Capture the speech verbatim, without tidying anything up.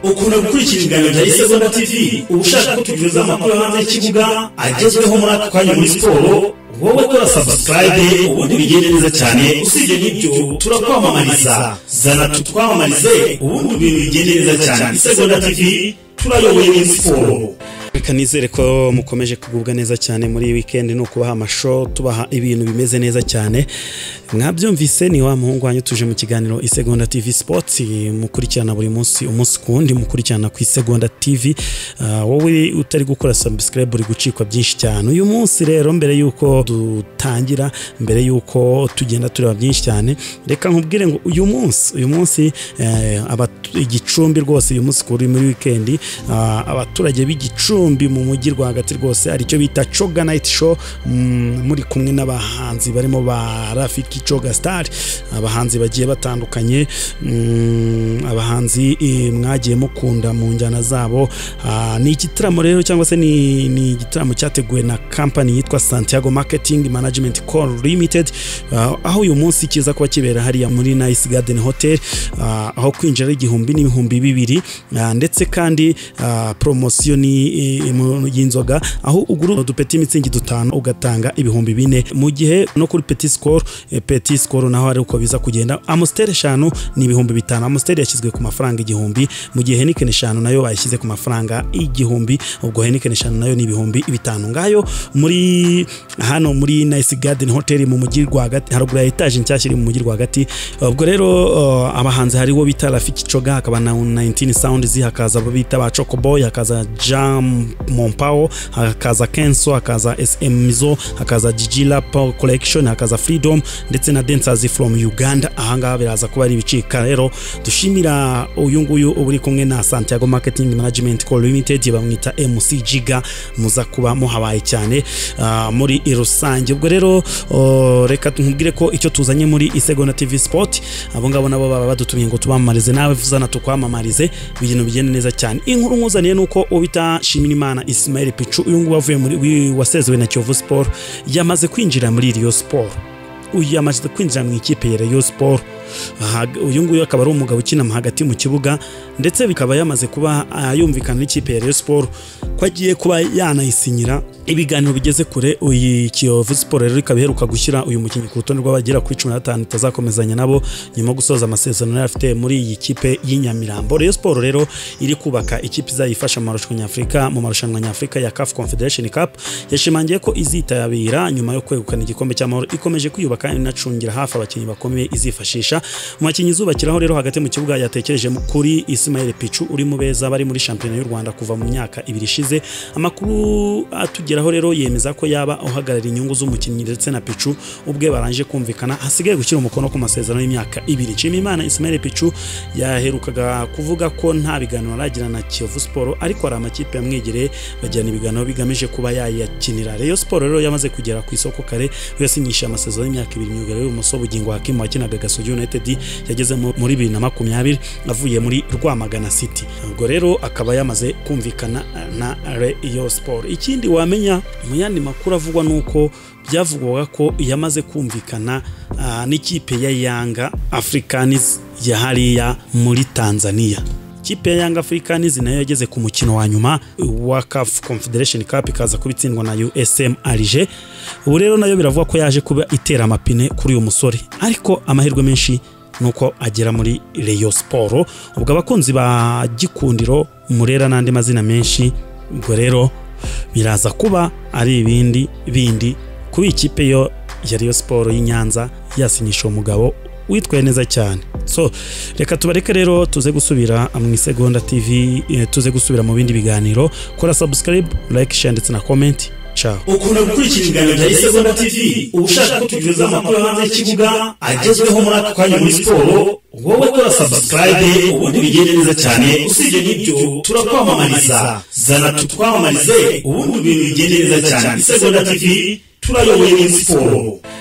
ukunda gukurikira ibiganiro bya Isegonda T V ubushaka ko tugize amakuru hanze y'ikibuga agezweho muri aka kanya muri siporo wowe kora subscribe ubundi bigende neza cyane usibye n'ibyo turakwamamariza zana tutwamamarize ubundi ibintu bigende neza cyane Isegonda T V turayoboye muri siporo. Reka nizere ko mukomeje kugubwa neza cyane muri weekend no kubaha amasho tubaha ibintu bimeze neza cyane. Mwabyumvise ni wa muhungu wanyu tuje mu kiganiro Isegonda T V Sports mukurikirana buri munsi umunsi kundi mukurikirana ku Isegonda T V. Uh, wowe utari gukora subscribe uri gucikwa byinshi cyane. Uyu munsi rero mbere yuko dutangira mbere yuko tugenda tureba byinshi cyane reka nkubwire ngo uyu munsi uyu munsi uh, igicumbi rwose uyu munsi kuri muri weekend uh, abaturage b'igicumbi mu mujyi rwagati rwose ari cyo bita Choga Night Show mm, muri kumwe n'abahanzi barimo ba Rafiki Choga Star abahanzi bagiye batandukanye mm, abahanzi e, mwagiye mukunda mu njyana zabo uh, ni igitaramo rero cyangwa se ni ni igitaramo cyateguwe na company yitwa Santiago Marketing Management Co Limited uh, aho uyu munsi kiza kuba kibera hariya muri Nice Garden Hotel uh, aho kwinjira igihumbi n'ibihumbi bibiri uh, ndetse kandi uh, promotion ni y'inzoga aho uguru dupeti mitsingi dutano ugatanga ibihumbi bine mu gihe no kuri Petit Score e, Petit Score naho ari uko biza kugenda Amstel eshanu ni ibihumbi bitanu Amstel yashyizwe ku mafaranga igihumbi mu gihe Heineken eshanu nayo bayishyize ku mafaranga igihumbi ubwo Heineken eshanu nayo ni ibihumbi bitanu ngayo muri hano muri Nice Garden Hotel mu mujyi rwagati harugura etage nshyashya iri mu mujyi rwagati ubwo rero uh, abahanzi hariwo bita Rafiki Choga hakaba na nineteen Sounds hakaza bita ba Chocoboy hakaza Jam Mompao hakaza Kenso hakaza S M Mizo hakaza Gigila Power Collection hakaza Freedom ndetse na Dancers from Uganda ahanga biraza kuba ari ibicika rero dushimira uyu nguyu uburi kumwe na Santiago Marketing Management Co Limited bamwita M C Giga muza kuba muhabaye cyane uh, muri rusange ubwo rero uh, reka tumubwire ko icyo tuzanye muri Isegonda T V Sport abo ngabo nabo baba badutumye ngo tubamamarize nawe vuzana tukwamamarize ibintu bigende neza cyane inkuru nkuzaniye nuko ubita Shimirimana ISMAIL Pitchou uyu nguyu wavuye muri wasezwe na Kiyovu Sport yamaze kwinjira muri Rayon Sport uyu yamaze kwinjira mu ikipe ya Rayon Sport uyu nguyu akaba ari umugabo ukina hagati mu kibuga ndetse bikaba yamaze kuba yumvikana n'ikipe ya Rayon Sport ko agiye kuba yanayisinyira ibiganiro bigeze kure uyu Kiyovu Sport rero ikabiheruka gushyira uyu mukinnyi ku rutonde rw'abagera kuri cumi na batanu tazakomezanya nabo nyuma gusoza amasezerano afite muri iyi kipe y'Inyamirambo. Rayon Sport rero iri kubaka ikipe izayifasha mu marushanwa nyafrika mu marushanwa nyafrika ya C A F Confederation Cup yashimangiye ko izitabira nyuma yo kwegukana igikombe cy'amahoro ikomeje kwiyubaka inacungira hafi abakinnyi bakomeye izifashisha mu bakinnyi zubakiraho rero hagati mu kibuga yatekereje kuri ISMAIL Pitchou uri mu beza bari muri shampiyona y'u Rwanda kuva mu myaka ibiri ishize amakuru atugeraho rero yemeza ko yaba uhagarara inyungu z'umukinnyi ndetse na Pitchou ubwe baranje kumvikana hasigaye gushyira umukono ku masezerano y'imyaka ibiri. Nshimiyimana ISMAIL Pitchou yaherukaga kuvuga ko nta biganiro aragira na Kiyovu Sport ariko ari amakipe yamwegereye bajyana ibiganiro bigamije kuba yayakinira. Rayon Sport rero yamaze kugera ku isoko kare yasinyisha amasezerano y'imyaka ibiri myugaro y'umuso bugingo Hakim wakinaga Gasogi United yageze muri bibiri na makumyabiri avuye muri Rwamagana City ubwo rero akaba yamaze kumvikana na Rayon Sport. Ikindi wamenya mu yandi makuru avugwa nuko byavugwaga ko yamaze kumvikana uh, n'ikipe ya Yanga Africans ya hariya muri Tanzania. Kipe ya Young Africans nayo yageze ku mukino wa nyuma wa C A F Confederation Cup ikaza kubitsindwa na U S M Alger. Ubu rero nayo biravuga ko yaje kuba itera amapine kuri uyu musore ariko amahirwe menshi nuko agera muri Rayon Sport ubwo abakunzi ba Gikundiro Murera n'andi mazina menshi ubwo rero biraza kuba ari ibindi bindi kuba ikipe yo ya Rayon Sport y'Inyanza yasinyisha umugabo witwaye neza cyane. So reka tubareke rero tuze gusubira mu Isegonda T V e, tuze gusubira mu bindi biganiro kora subscribe like share ndetse na comment. Ciao. Ukunda gukurikira ibiganiro bya Isegonda T V ubushaka ko tugize amakuru hanze y'ikibuga agezweho muri aka kanya muri siporo wowe kora subscribe ubundi bigende neza cyane usibye n'ibyo turakwamamariza zana tutwamamarize ubundi ibintu bigende neza cyane Isegonda T V turayoboye muri siporo.